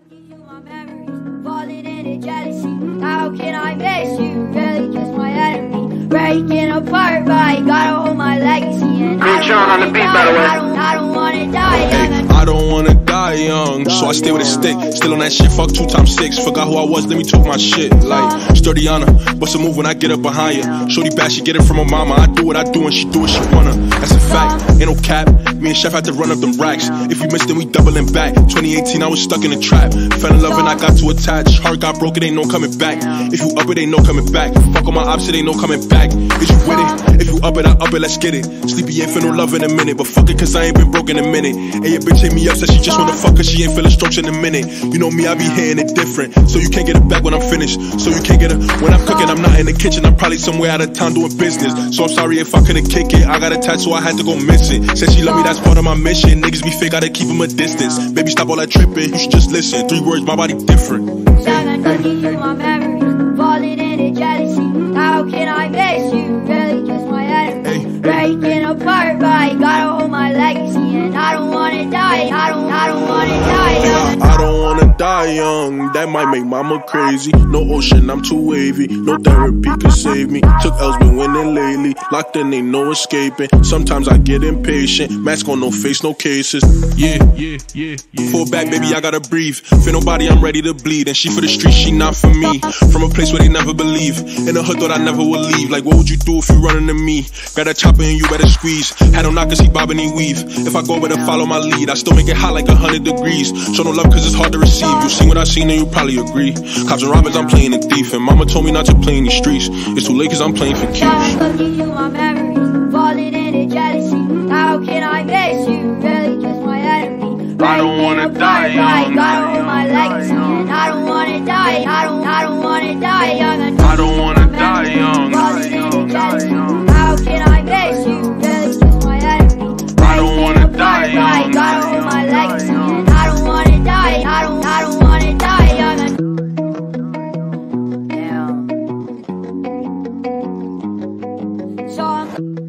Falling into jealousy. How can I miss you? Really just my enemy. Breaking apart, but I gotta hold my legacy. And on the beat, by the way. I don't wanna die young. I don't wanna die young, so I stay with a stick. Still on that shit, fuck 2 times 6. Forgot who I was, let me talk my shit. Like Sturdiana, bust a move when I get up behind you. Shorty bad, she get it from her mama. I do what I do and she do what she wanna. That's a fact, ain't no cap. Me and Sheff had to run up them racks. If we missed, then we doubling back. 2018, I was stuck in the trap. Fell in love and I got too attached. Heart got broke, it ain't no coming back. If you up it, ain't no coming back. Fuck on my ops, it ain't no coming back. Is you with it? If you up it, I up it, let's get it. Sleepy ain't feel no love in a minute, but fuck it, cause I ain't been broke in a minute. And your bitch hit me up, said she just wanna fuck, cause she ain't feeling strokes in a minute. You know me, I be hitting it different, so you can't get it back when I'm finished. So you can't get it when I'm cooking, I'm not in the kitchen. I'm probably somewhere out of town doing business. So I'm sorry if I couldn't kick it. I got a tattoo, I had to go miss it. Said she love me, that's part of my mission. Niggas be fake, gotta keep them a distance. Baby, stop all that tripping, you should just listen. 3 words, my body different. My memories, falling into jealousy. How can I miss you? Really just my enemy. Breaking apart, but I gotta hold my legacy. And I don't wanna die. I don't wanna die young. I don't wanna die young, that might make mama crazy. No ocean, I'm too wavy. No therapy could save me. Took L's, been winning lately. Locked in, ain't no escaping. Sometimes I get impatient. Mask on, no face, no cases. Yeah. Pull back, baby, I gotta breathe. Feel nobody, I'm ready to bleed. And she for the streets, she not for me. From a place where they never believe. In the hood, thought I never would leave. Like, what would you do if you run into me? Got a chopper and you better squeeze. Had no knockers, he bobbing, he weave. If I go, better follow my lead. I still make it hot like 100 degrees. Show no love, cause it's hard to receive. You seen what I seen and you probably agree. Cops and robbers, I'm playing a thief. And mama told me not to play in these streets. It's too late cause I'm playing for keeps. My memories, falling into jealousy. How can I miss you? Really just my enemy. I don't wanna die young. I gotta hold my legacy. And I don't wanna die. I don't wanna die young. I don't wanna die young. Falling into jealousy. How can I miss you? Really just my enemy. I don't wanna die young. I gotta hold my legacy. And I don't wanna die. I don't wanna die young. Damn. So